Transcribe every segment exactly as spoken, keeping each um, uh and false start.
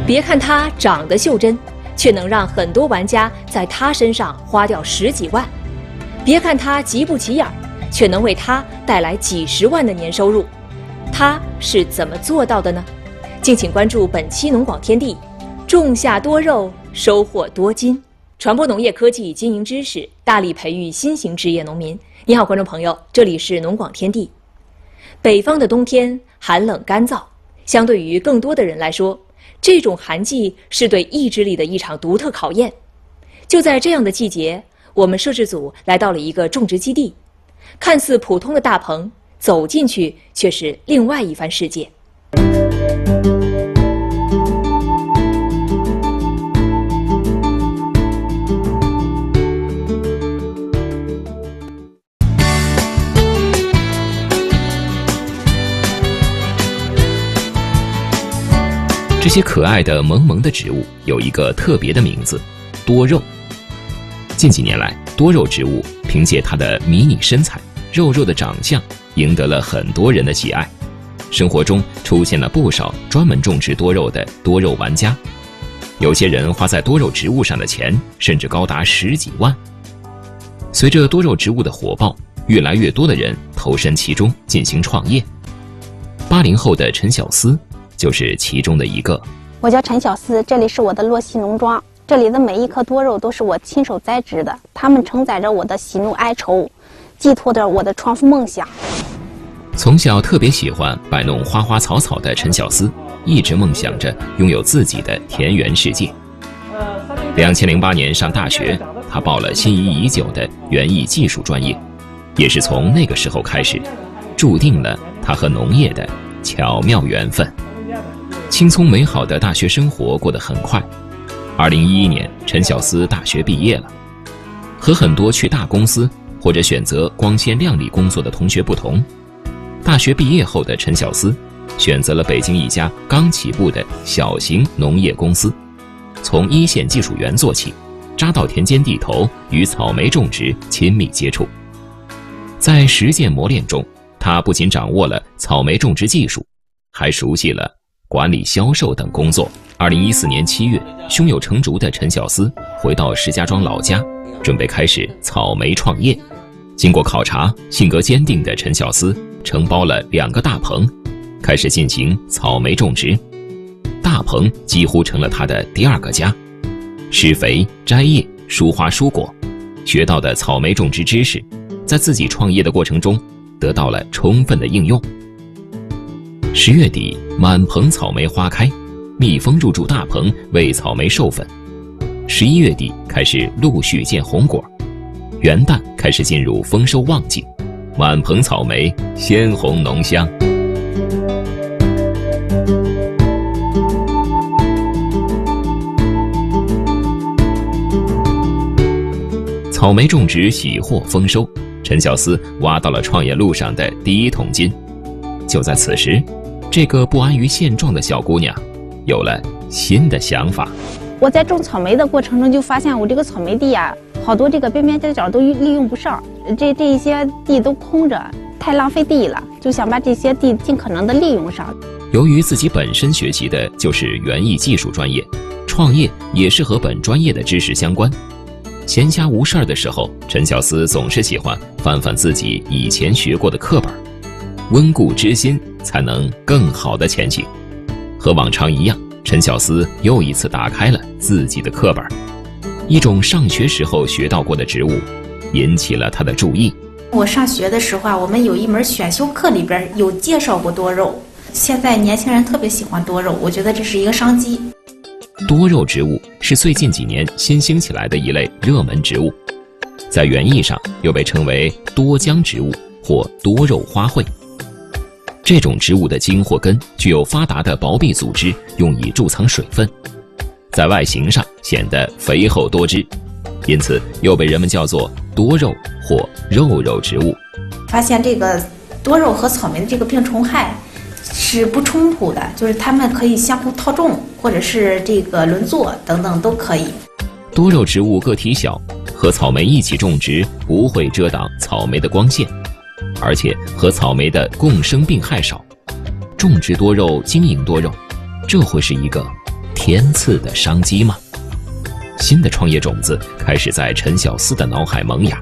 别看它长得袖珍，却能让很多玩家在它身上花掉十几万；别看它极不起眼，却能为它带来几十万的年收入。它是怎么做到的呢？敬请关注本期农广天地，种下多肉，收获多金。传播农业科技经营知识，大力培育新型职业农民。你好，观众朋友，这里是农广天地。北方的冬天寒冷干燥，相对于更多的人来说，这种寒季是对意志力的一场独特考验。就在这样的季节，我们摄制组来到了一个种植基地，看似普通的大棚，走进去却是另外一番世界。 这些可爱的萌萌的植物有一个特别的名字——多肉。近几年来，多肉植物凭借它的迷你身材、肉肉的长相，赢得了很多人的喜爱。生活中出现了不少专门种植多肉的多肉玩家，有些人花在多肉植物上的钱甚至高达十几万。随着多肉植物的火爆，越来越多的人投身其中进行创业。八零后的陈小思就是其中的一个。 我叫陈小思，这里是我的洛西农庄，这里的每一颗多肉都是我亲手栽植的，它们承载着我的喜怒哀愁，寄托着我的创富梦想。 从小特别喜欢摆弄花花草草的陈小思，一直梦想着拥有自己的田园世界。两千零八年上大学，他报了心仪已久的园艺技术专业，也是从那个时候开始，注定了他和农业的巧妙缘分。轻松美好的大学生活过得很快。二零一一年，陈小思大学毕业了。和很多去大公司或者选择光鲜亮丽工作的同学不同，大学毕业后的陈小思选择了北京一家刚起步的小型农业公司，从一线技术员做起，扎到田间地头，与草莓种植亲密接触。在实践磨练中，他不仅掌握了草莓种植技术，还熟悉了管理销售等工作。二零一四年七月，胸有成竹的陈小思回到石家庄老家，准备开始草莓创业。经过考察，性格坚定的陈小思承包了两个大棚，开始进行草莓种植。大棚几乎成了他的第二个家，施肥、摘叶、疏花疏果，学到的草莓种植知识，在自己创业的过程中得到了充分的应用。十月底，满棚草莓花开，蜜蜂入驻大棚为草莓授粉。十一月底开始陆续见红果，元旦开始进入丰收旺季，满棚草莓鲜红浓香。草莓种植喜获丰收，陈小思挖到了创业路上的第一桶金。就在此时，这个不安于现状的小姑娘有了新的想法。 我在种草莓的过程中就发现，我这个草莓地啊，好多这个边边角角都利用不上，这这一些地都空着，太浪费地了，就想把这些地尽可能的利用上。 由于自己本身学习的就是园艺技术专业，创业也是和本专业的知识相关。闲暇无事儿的时候，陈小思总是喜欢翻翻自己以前学过的课本，温故知新，才能更好的前行。和往常一样，陈小思又一次打开了自己的课本，一种上学时候学到过的植物引起了他的注意。 我上学的时候啊，我们有一门选修课里边有介绍过多肉，现在年轻人特别喜欢多肉，我觉得这是一个商机。 多肉植物是最近几年新兴起来的一类热门植物，在园艺上又被称为多浆植物或多肉花卉。这种植物的茎或根具有发达的薄壁组织，用以贮藏水分，在外形上显得肥厚多汁，因此又被人们叫做多肉或肉肉植物。 发现这个多肉和草莓的这个病虫害是不冲突的，就是它们可以相互套种，或者是这个轮作等等都可以。 多肉植物个体小，和草莓一起种植不会遮挡草莓的光线，而且和草莓的共生病害少。种植多肉，经营多肉，这会是一个天赐的商机吗？新的创业种子开始在陈小思的脑海萌芽。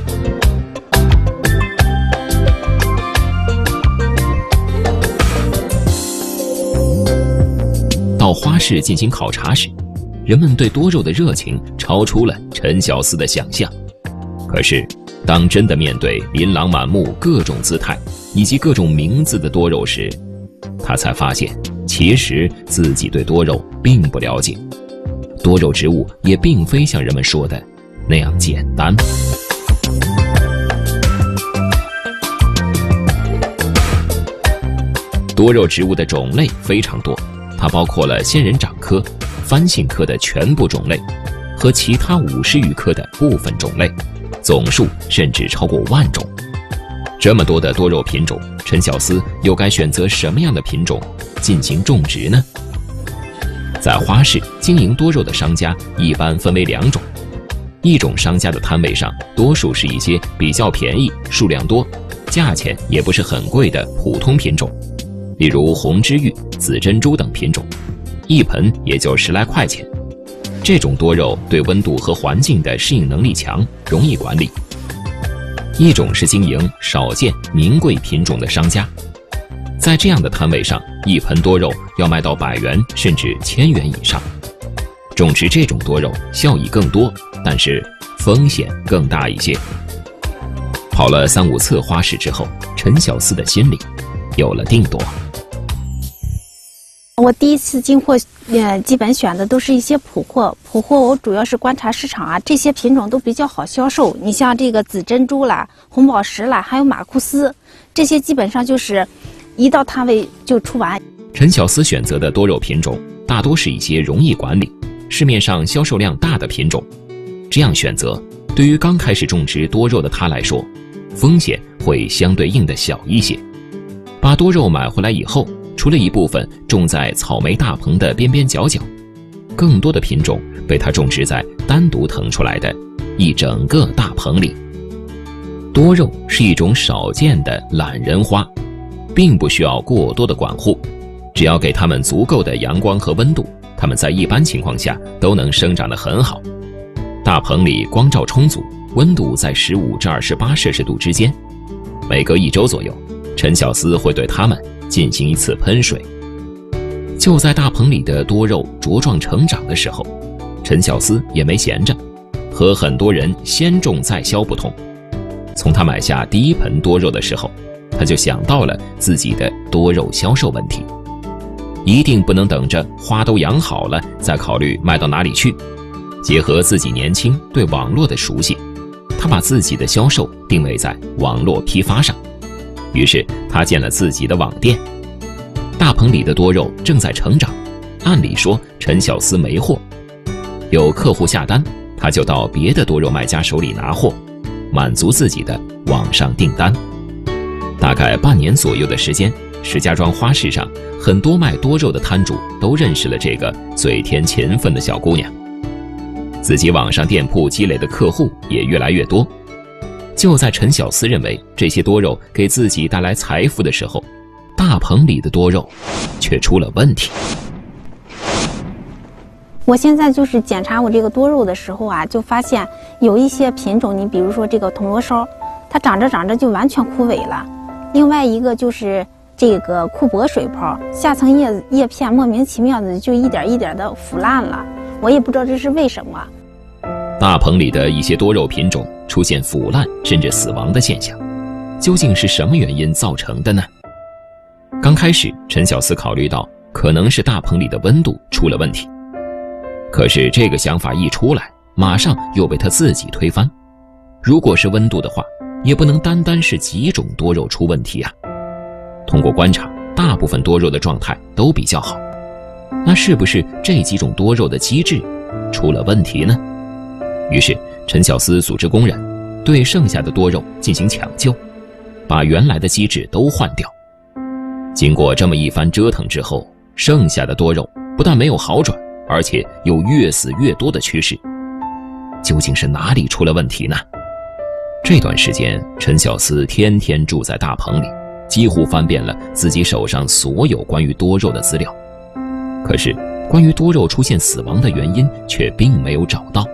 到花市进行考察时，人们对多肉的热情超出了陈小思的想象。可是，当真的面对琳琅满目、各种姿态以及各种名字的多肉时，他才发现，其实自己对多肉并不了解，多肉植物也并非像人们说的那样简单。多肉植物的种类非常多，它包括了仙人掌科、番杏科的全部种类和其他五十余科的部分种类，总数甚至超过万种。这么多的多肉品种，陈小思又该选择什么样的品种进行种植呢？在花市经营多肉的商家一般分为两种，一种商家的摊位上多数是一些比较便宜、数量多、价钱也不是很贵的普通品种，例如红之玉、紫珍珠等品种，一盆也就十来块钱。这种多肉对温度和环境的适应能力强，容易管理。一种是经营少见名贵品种的商家，在这样的摊位上，一盆多肉要卖到百元甚至千元以上。种植这种多肉效益更多，但是风险更大一些。跑了三五次花市之后，陈小思的心里有了定夺。 我第一次进货，呃，基本选的都是一些普货。普货我主要是观察市场啊，这些品种都比较好销售。你像这个紫珍珠啦、红宝石啦，还有马库斯，这些基本上就是一到摊位就出完。 陈小思选择的多肉品种大多是一些容易管理、市面上销售量大的品种。这样选择，对于刚开始种植多肉的他来说，风险会相对应的小一些。把多肉买回来以后，除了一部分种在草莓大棚的边边角角，更多的品种被他种植在单独腾出来的一整个大棚里。多肉是一种少见的懒人花，并不需要过多的管护，只要给它们足够的阳光和温度，它们在一般情况下都能生长得很好。大棚里光照充足，温度在十五至二十八摄氏度之间，每隔一周左右，陈小思会对它们进行一次喷水。就在大棚里的多肉茁壮成长的时候，陈小思也没闲着。和很多人先种再销不同，从他买下第一盆多肉的时候，他就想到了自己的多肉销售问题。一定不能等着花都养好了再考虑卖到哪里去。结合自己年轻对网络的熟悉，他把自己的销售定位在网络批发上。于是他建了自己的网店。大棚里的多肉正在成长，按理说陈小思没货，有客户下单，他就到别的多肉卖家手里拿货，满足自己的网上订单。大概半年左右的时间，石家庄花市上很多卖多肉的摊主都认识了这个嘴甜勤奋的小姑娘，自己网上店铺积累的客户也越来越多。就在陈小思认为这些多肉给自己带来财富的时候，大棚里的多肉却出了问题。 我现在就是检查我这个多肉的时候啊，就发现有一些品种，你比如说这个铜锣烧，它长着长着就完全枯萎了。另外一个就是这个库珀水泡，下层叶叶片莫名其妙的就一点一点的腐烂了，我也不知道这是为什么。 大棚里的一些多肉品种出现腐烂甚至死亡的现象，究竟是什么原因造成的呢？刚开始陈小思考虑到可能是大棚里的温度出了问题，可是这个想法一出来，马上又被他自己推翻。如果是温度的话，也不能单单是几种多肉出问题啊。通过观察，大部分多肉的状态都比较好，那是不是这几种多肉的机制出了问题呢？于是陈小思组织工人对剩下的多肉进行抢救，把原来的机制都换掉。经过这么一番折腾之后，剩下的多肉不但没有好转，而且有越死越多的趋势。究竟是哪里出了问题呢？这段时间陈小思天天住在大棚里，几乎翻遍了自己手上所有关于多肉的资料。可是关于多肉出现死亡的原因却并没有找到。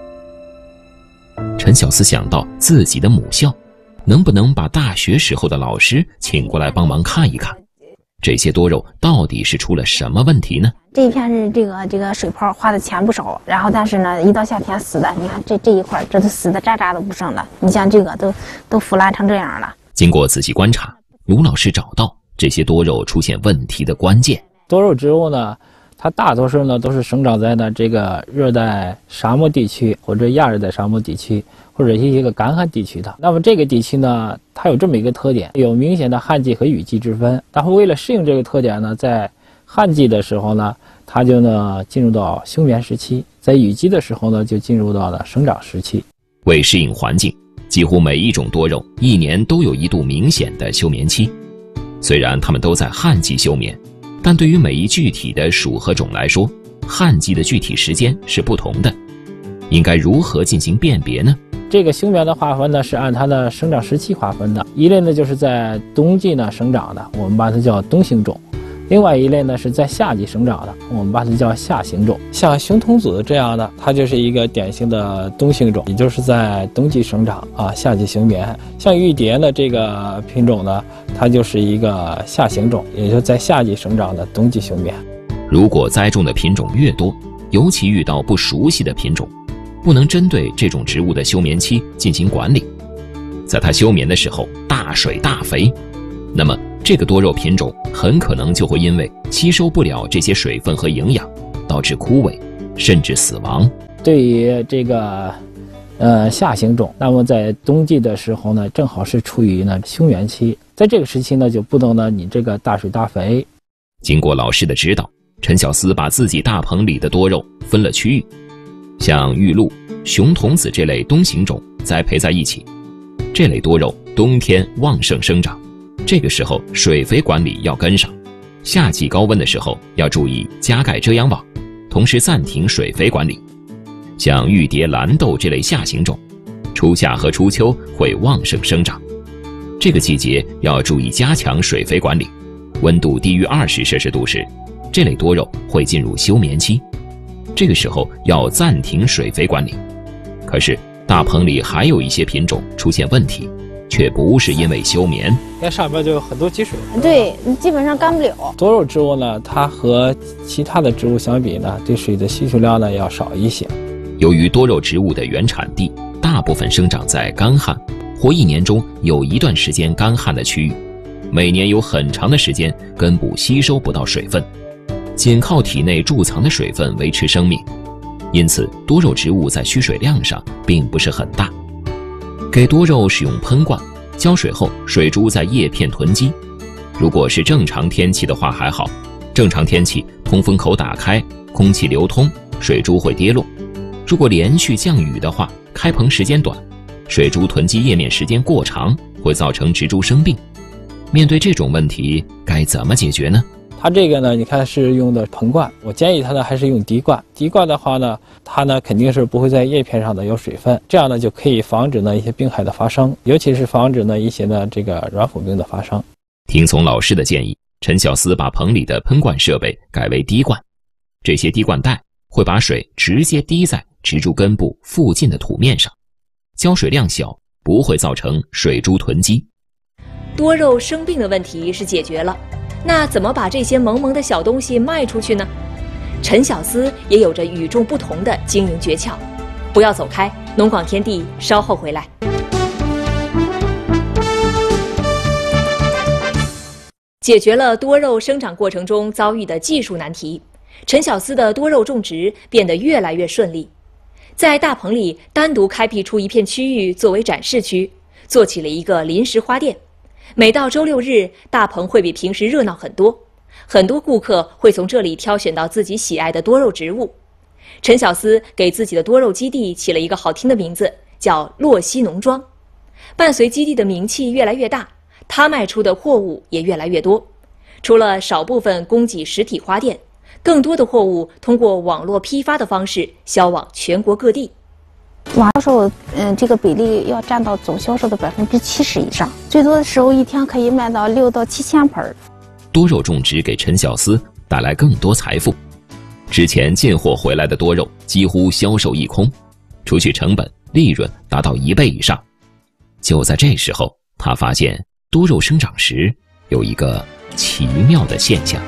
陈小思想到自己的母校，能不能把大学时候的老师请过来帮忙看一看，这些多肉到底是出了什么问题呢？ 这一片是这个这个水泡花的钱不少，然后但是呢，一到夏天死的，你看这这一块这都死的渣渣都不剩了，你像这个都都腐烂成这样了。 经过仔细观察，卢老师找到这些多肉出现问题的关键。 多肉植物呢，它大多数呢都是生长在呢这个热带沙漠地区或者亚热带沙漠地区或者一些个干旱地区的。那么这个地区呢，它有这么一个特点，有明显的旱季和雨季之分。然后为了适应这个特点呢，在旱季的时候呢，它就呢进入到休眠时期；在雨季的时候呢，就进入到了生长时期。 为适应环境，几乎每一种多肉一年都有一度明显的休眠期。虽然它们都在旱季休眠，但对于每一具体的属和种来说，旱季的具体时间是不同的。应该如何进行辨别呢？ 这个休眠的划分呢，是按它的生长时期划分的。一类呢就是在冬季呢生长的，我们把它叫冬型种；另外一类呢是在夏季生长的，我们把它叫夏型种。像熊童子这样的，它就是一个典型的冬型种，也就是在冬季生长啊，夏季休眠。像玉蝶呢这个品种呢，它就是一个夏型种，也就是在夏季生长的，冬季休眠。 如果栽种的品种越多，尤其遇到不熟悉的品种，不能针对这种植物的休眠期进行管理，在它休眠的时候大水大肥，那么这个多肉品种很可能就会因为吸收不了这些水分和营养，导致枯萎甚至死亡。 对于这个呃夏型种，那么在冬季的时候呢，正好是处于呢休眠期，在这个时期呢就不能呢你这个大水大肥。 经过老师的指导，陈小思把自己大棚里的多肉分了区域，像玉露、熊童子这类冬型种栽培在一起。这类多肉冬天旺盛生长，这个时候水肥管理要跟上。夏季高温的时候要注意加盖遮阳网，同时暂停水肥管理。像玉蝶、蓝豆这类夏型种，初夏和初秋会旺盛生长，这个季节要注意加强水肥管理。温度低于二十摄氏度时，这类多肉会进入休眠期，这个时候要暂停水肥管理。可是大棚里还有一些品种出现问题，却不是因为休眠。 那上面就有很多积水， 对，基本上干不了。 多肉植物呢，它和其他的植物相比呢，对水的需求量呢要少一些。 由于多肉植物的原产地大部分生长在干旱或一年中有一段时间干旱的区域，每年有很长的时间根部吸收不到水分，仅靠体内贮藏的水分维持生命，因此多肉植物在需水量上并不是很大。给多肉使用喷灌，浇水后水珠在叶片囤积。如果是正常天气的话还好，正常天气通风口打开，空气流通，水珠会跌落。如果连续降雨的话，开棚时间短，水珠囤积叶面时间过长，会造成植株生病。面对这种问题，该怎么解决呢？ 它这个呢，你看是用的盆灌，我建议它呢还是用滴灌。滴灌的话呢，它呢肯定是不会在叶片上的有水分，这样呢就可以防止呢一些病害的发生，尤其是防止呢一些呢这个软腐病的发生。 听从老师的建议，陈小思把棚里的喷灌设备改为滴灌，这些滴灌带会把水直接滴在植株根部附近的土面上，浇水量小，不会造成水珠囤积。 多肉生病的问题是解决了，那怎么把这些萌萌的小东西卖出去呢？陈小思也有着与众不同的经营诀窍。不要走开，农广天地稍后回来。解决了多肉生长过程中遭遇的技术难题，陈小思的多肉种植变得越来越顺利。在大棚里单独开辟出一片区域作为展示区，做起了一个临时花店。每到周六日，大棚会比平时热闹很多，很多顾客会从这里挑选到自己喜爱的多肉植物。陈小思给自己的多肉基地起了一个好听的名字，叫洛西农庄。伴随基地的名气越来越大，他卖出的货物也越来越多。除了少部分供给实体花店，更多的货物通过网络批发的方式销往全国各地。 网销售，嗯，这个比例要占到总销售的百分之七十以上，最多的时候一天可以卖到六到七千盆。 多肉种植给陈小思带来更多财富。 之前进货回来的多肉几乎销售一空，除去成本，利润达到一倍以上。就在这时候，他发现多肉生长时有一个奇妙的现象。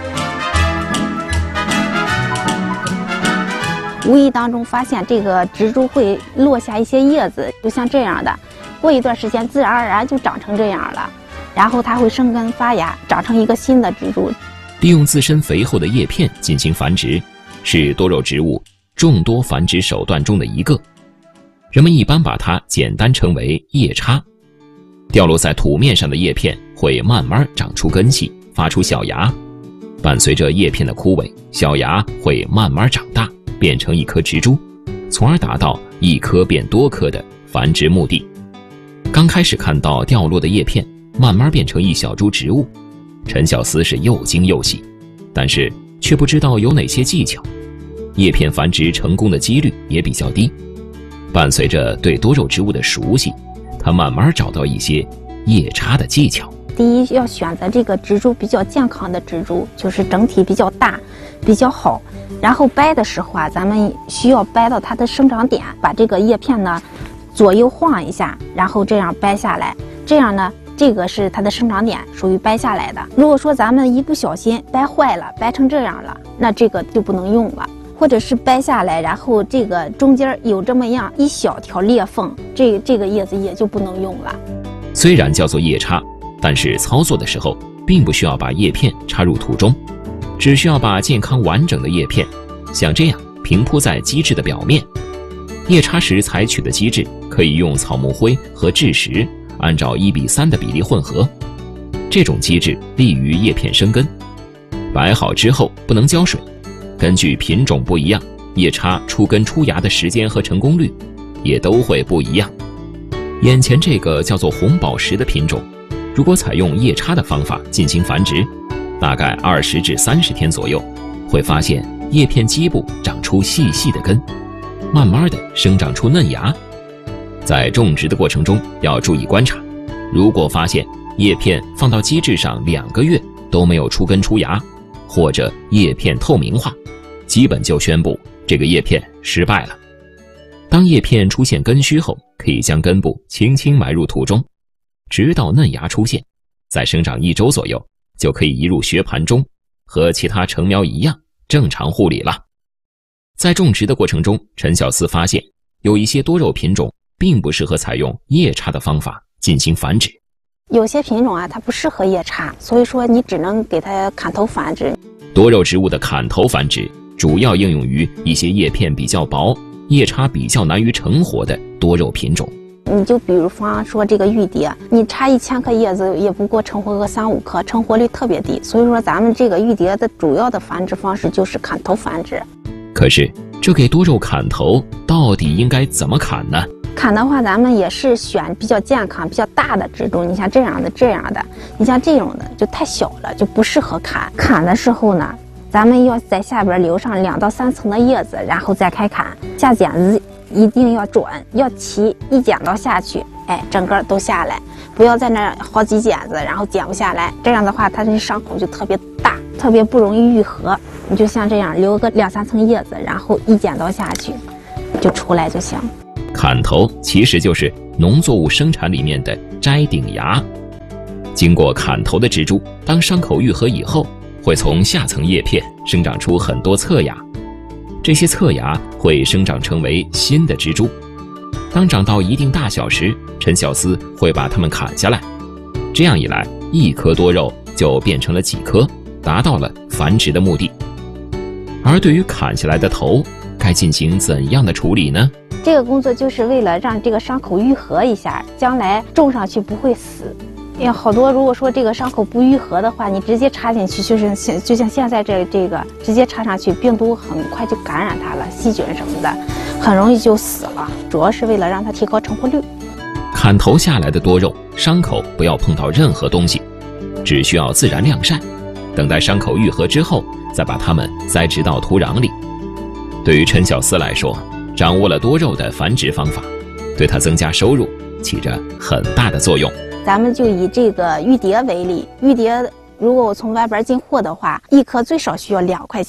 无意当中发现这个植株会落下一些叶子，就像这样的，过一段时间自然而然就长成这样了，然后它会生根发芽，长成一个新的植株。 利用自身肥厚的叶片进行繁殖，是多肉植物众多繁殖手段中的一个。人们一般把它简单称为叶插。掉落在土面上的叶片会慢慢长出根系，发出小芽，伴随着叶片的枯萎，小芽会慢慢长大，变成一颗植株，从而达到一颗变多颗的繁殖目的。刚开始看到掉落的叶片慢慢变成一小株植物，陈小思是又惊又喜，但是却不知道有哪些技巧。叶片繁殖成功的几率也比较低。伴随着对多肉植物的熟悉，他慢慢找到一些叶插的技巧。 第一，要选择这个植株比较健康的植株，就是整体比较大比较好。然后掰的时候啊，咱们需要掰到它的生长点，把这个叶片呢左右晃一下，然后这样掰下来，这样呢这个是它的生长点，属于掰下来的。如果说咱们一不小心掰坏了，掰成这样了，那这个就不能用了。或者是掰下来，然后这个中间有这么样一小条裂缝，这这个叶子也就不能用了。 虽然叫做叶插，但是操作的时候并不需要把叶片插入土中，只需要把健康完整的叶片像这样平铺在基质的表面。叶插时采取的基质可以用草木灰和蛭石按照一比三的比例混合，这种基质利于叶片生根。摆好之后不能浇水，根据品种不一样，叶插出根出芽的时间和成功率也都会不一样。眼前这个叫做红宝石的品种，如果采用叶插的方法进行繁殖，大概二十至三十天左右，会发现叶片基部长出细细的根，慢慢的生长出嫩芽。在种植的过程中要注意观察，如果发现叶片放到基质上两个月都没有出根出芽，或者叶片透明化，基本就宣布这个叶片失败了。当叶片出现根须后，可以将根部轻轻埋入土中，直到嫩芽出现，再生长一周左右，就可以移入学盘中，和其他成苗一样正常护理了。在种植的过程中，陈小思发现有一些多肉品种并不适合采用叶插的方法进行繁殖。 有些品种啊，它不适合叶插，所以说你只能给它砍头繁殖。 多肉植物的砍头繁殖主要应用于一些叶片比较薄、叶插比较难于成活的多肉品种。 你就比如说这个玉蝶，你插一千颗叶子也不过成活个三五颗，成活率特别低。所以说咱们这个玉蝶的主要的繁殖方式就是砍头繁殖。 可是这给多肉砍头到底应该怎么砍呢？ 砍的话，咱们也是选比较健康、比较大的植株。你像这样的、这样的，你像这种的就太小了，就不适合砍。砍的时候呢，咱们要在下边留上两到三层的叶子，然后再开砍。下剪子一定要准，要齐，一剪刀下去，哎，整个都下来，不要在那好几剪子，然后剪不下来。这样的话，它这伤口就特别大，特别不容易愈合。你就像这样留个两三层叶子，然后一剪刀下去，就出来就行。 砍头其实就是农作物生产里面的摘顶芽。经过砍头的植株，当伤口愈合以后，会从下层叶片生长出很多侧芽，这些侧芽会生长成为新的植株。当长到一定大小时，陈小思会把它们砍下来，这样一来，一颗多肉就变成了几颗，达到了繁殖的目的。而对于砍下来的头，该进行怎样的处理呢？ 这个工作就是为了让这个伤口愈合一下，将来种上去不会死。因为好多如果说这个伤口不愈合的话，你直接插进去，就是像就像现在这这个直接插上去，病毒很快就感染它了，细菌什么的，很容易就死了。主要是为了让它提高成活率。 砍头下来的多肉，伤口不要碰到任何东西，只需要自然晾晒，等待伤口愈合之后，再把它们栽植到土壤里。对于陈小思来说，掌握了多肉的繁殖方法，对他增加收入起着很大的作用。 咱们就以这个玉蝶为例，玉蝶如果我从外边进货的话，一颗最少需要两块钱，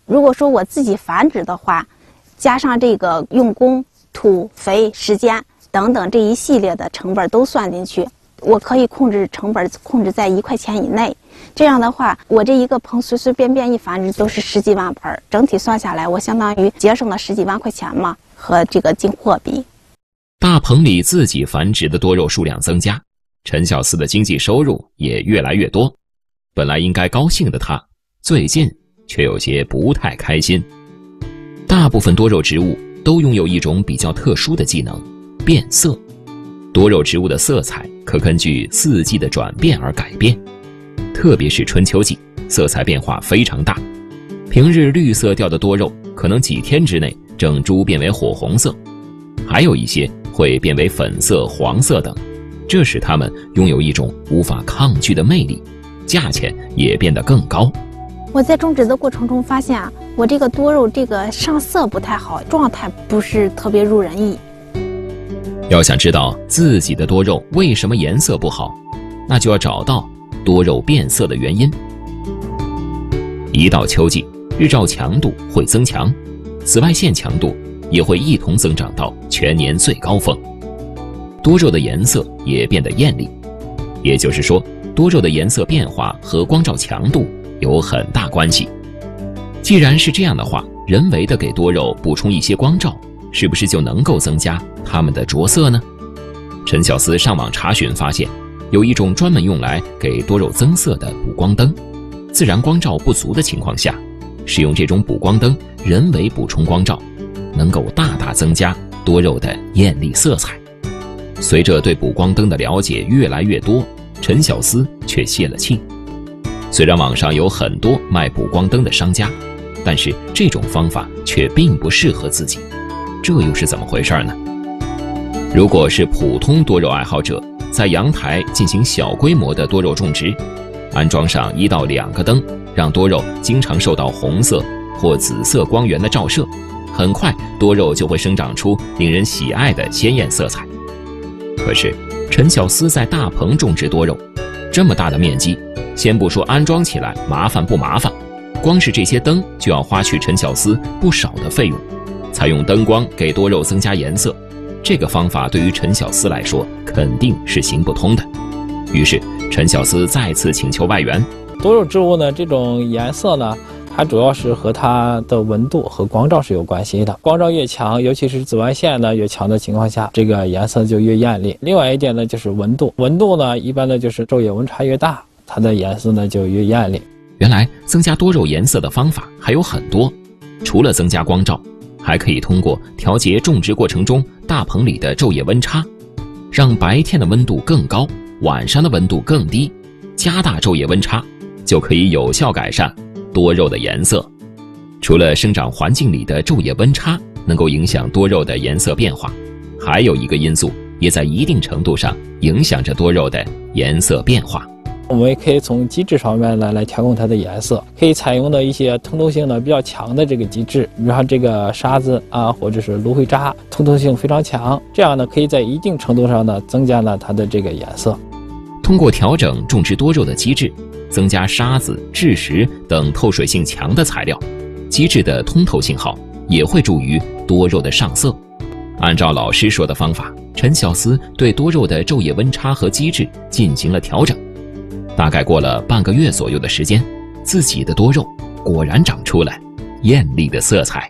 如果说我自己繁殖的话，加上这个用工、土、肥、时间等等这一系列的成本都算进去，我可以控制成本控制在一块钱以内。这样的话，我这一个棚随随便便一繁殖都是十几万盆，整体算下来，我相当于节省了十几万块钱嘛，和这个进货比。 大棚里自己繁殖的多肉数量增加，陈小思的经济收入也越来越多。本来应该高兴的他，最近却有些不太开心。大部分多肉植物都拥有一种比较特殊的技能——变色。多肉植物的色彩可根据四季的转变而改变，特别是春秋季，色彩变化非常大。平日绿色调的多肉，可能几天之内整株变为火红色，还有一些会变为粉色、黄色等，这使它们拥有一种无法抗拒的魅力，价钱也变得更高。 我在种植的过程中发现啊，我这个多肉这个上色不太好，状态不是特别入人意。 要想知道自己的多肉为什么颜色不好，那就要找到多肉变色的原因。一到秋季，日照强度会增强，紫外线强度也会一同增长到全年最高峰，多肉的颜色也变得艳丽。也就是说，多肉的颜色变化和光照强度有很大关系。既然是这样的话，人为的给多肉补充一些光照，是不是就能够增加它们的着色呢？陈小思上网查询发现，有一种专门用来给多肉增色的补光灯。自然光照不足的情况下，使用这种补光灯人为补充光照，能够大大增加多肉的艳丽色彩。随着对补光灯的了解越来越多，陈小思却泄了气。虽然网上有很多卖补光灯的商家，但是这种方法却并不适合自己，这又是怎么回事呢？如果是普通多肉爱好者，在阳台进行小规模的多肉种植，安装上一到两个灯，让多肉经常受到红色或紫色光源的照射，很快多肉就会生长出令人喜爱的鲜艳色彩。可是陈小思在大棚种植多肉，这么大的面积，先不说安装起来麻烦不麻烦，光是这些灯就要花去陈小思不少的费用。采用灯光给多肉增加颜色，这个方法对于陈小思来说肯定是行不通的。于是陈小思再次请求外援。 多肉植物呢，这种颜色呢，它主要是和它的温度和光照是有关系的。光照越强，尤其是紫外线呢越强的情况下，这个颜色就越艳丽。另外一点呢，就是温度，温度呢一般呢就是昼夜温差越大，它的颜色呢就越艳丽。 原来增加多肉颜色的方法还有很多，除了增加光照，还可以通过调节种植过程中大棚里的昼夜温差，让白天的温度更高，晚上的温度更低，加大昼夜温差，就可以有效改善多肉的颜色。除了生长环境里的昼夜温差能够影响多肉的颜色变化，还有一个因素也在一定程度上影响着多肉的颜色变化。 我们也可以从机制方面呢来调控它的颜色，可以采用的一些通透性呢比较强的这个机制，比如说这个沙子啊，或者是芦荟渣，通透性非常强，这样呢可以在一定程度上呢增加了它的这个颜色。 通过调整种植多肉的机制，增加沙子、蛭石等透水性强的材料，机制的通透性好，也会助于多肉的上色。按照老师说的方法，陈小思对多肉的昼夜温差和机制进行了调整。大概过了半个月左右的时间，自己的多肉果然长出了艳丽的色彩。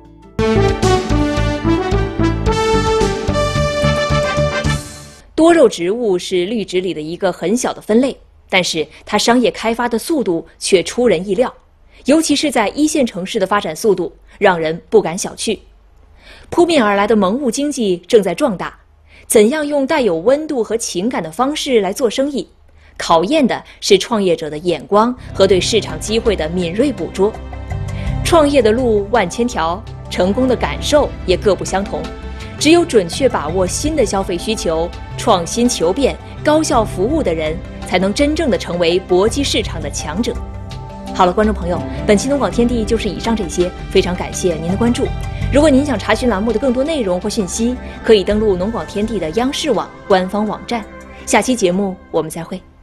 多肉植物是绿植里的一个很小的分类，但是它商业开发的速度却出人意料，尤其是在一线城市的发展速度让人不敢小觑。扑面而来的萌物经济正在壮大，怎样用带有温度和情感的方式来做生意，考验的是创业者的眼光和对市场机会的敏锐捕捉。创业的路万千条，成功的感受也各不相同。只有准确把握新的消费需求，创新求变、高效服务的人，才能真正的成为搏击市场的强者。好了，观众朋友，本期农广天地就是以上这些，非常感谢您的关注。如果您想查询栏目的更多内容或讯息，可以登录农广天地的央视网官方网站。下期节目我们再会。